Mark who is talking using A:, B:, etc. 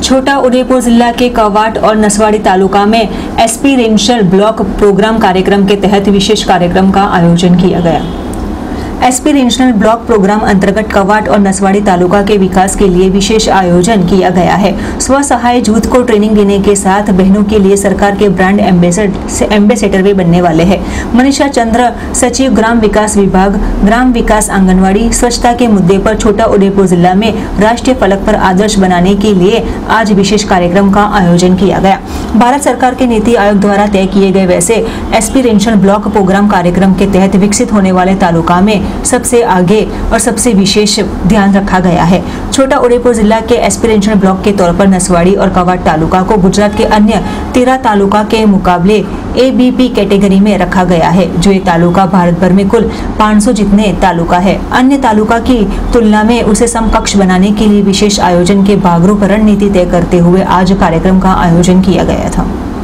A: छोटा उदेपुर जिला के कवाट और नसवाड़ी तालुका में एस्पिरेंशियल ब्लॉक प्रोग्राम कार्यक्रम के तहत विशेष कार्यक्रम का आयोजन किया गया। एस्पिरेंशियल ब्लॉक प्रोग्राम अंतर्गत कवाट और नसवाड़ी तालुका के विकास के लिए विशेष आयोजन किया गया है। स्व सहाय जूथ को ट्रेनिंग देने के साथ बहनों के लिए सरकार के ब्रांड एम्बेसडर भी बनने वाले हैं। मनीषा चंद्र, सचिव ग्राम विकास विभाग, ग्राम विकास आंगनवाड़ी, स्वच्छता के मुद्दे पर छोटा उदेपुर जिला में राष्ट्रीय फलक पर आदर्श बनाने के लिए आज विशेष कार्यक्रम का आयोजन किया गया। भारत सरकार के नीति आयोग द्वारा तय किए गए वैसे एस्पिरेंशियल ब्लॉक प्रोग्राम कार्यक्रम के तहत विकसित होने वाले तालुका में सबसे आगे और सबसे विशेष ध्यान रखा गया है। छोटा उदेपुर जिला के एस्पिरेंशियल ब्लॉक के तौर पर नसवाड़ी और कवाट तालुका को गुजरात के अन्य 13 तालुका के मुकाबले ABP कैटेगरी में रखा गया है। जो ये तालुका भारत भर में कुल 500 जितने तालुका है। अन्य तालुका की तुलना में उसे समकक्ष बनाने के लिए विशेष आयोजन के भागरूप रणनीति तय करते हुए आज कार्यक्रम का आयोजन किया गया था।